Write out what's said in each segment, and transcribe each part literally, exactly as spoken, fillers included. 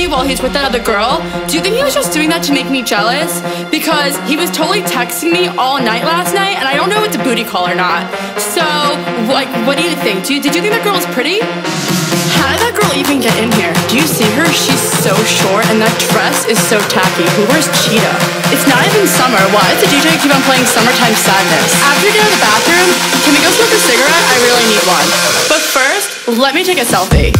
me while he's with that other girl. Do you think he was just doing that to make me jealous? Because he was totally texting me all night last night, and I don't know if it's a booty call or not. So, like, what do you think? Do you, did you think that girl was pretty? How did that girl even get in here? Do you see her? She's so short, and that dress is so tacky. Who wears cheetah? It's not even summer. Why does the D J keep on playing Summertime Sadness? After we get out of the bathroom, can we go smoke a cigarette? I really need one. But first, let me take a selfie.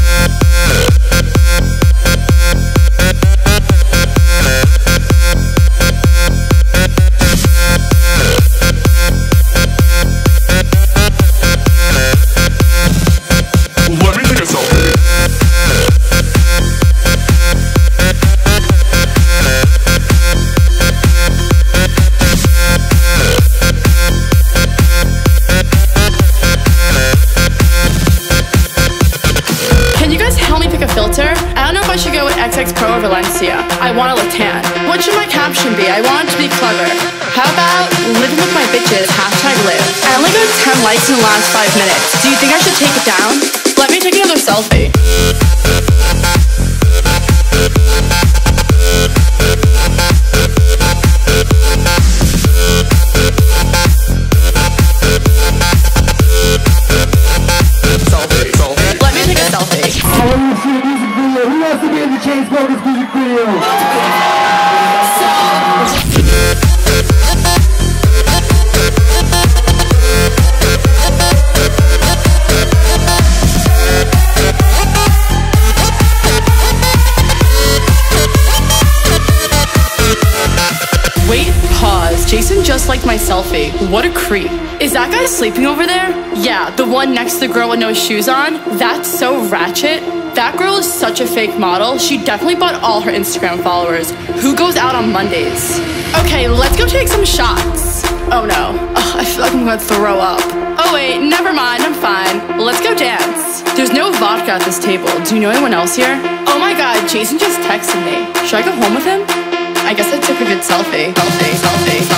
Filter? I don't know if I should go with X X Pro or Valencia. I want to look tan. What should my caption be? I want it to be clever. How about living with my bitches, hashtag live. I only got ten likes in the last five minutes. Do you think I should take it down? Let me take another selfie. Selfie, selfie. Let me take a selfie. Who wants to be in the Chainsmokers music video? Wait, pause. Jason just liked my selfie. What a creep. Is that guy sleeping over there? Yeah, the one next to the girl with no shoes on? That's so ratchet. That girl is such a fake model. She definitely bought all her Instagram followers. Who goes out on Mondays? Okay, let's go take some shots. Oh no, Ugh, I feel like I'm gonna throw up. Oh wait, never mind, I'm fine. Let's go dance. There's no vodka at this table. Do you know anyone else here? Oh my god, Jason just texted me. Should I go home with him? I guess I took a good selfie. Selfie, selfie.